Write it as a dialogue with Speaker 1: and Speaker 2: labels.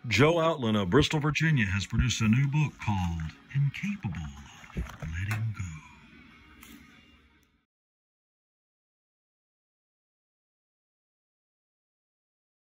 Speaker 1: Joe Outland of Bristol, Virginia has produced a new book called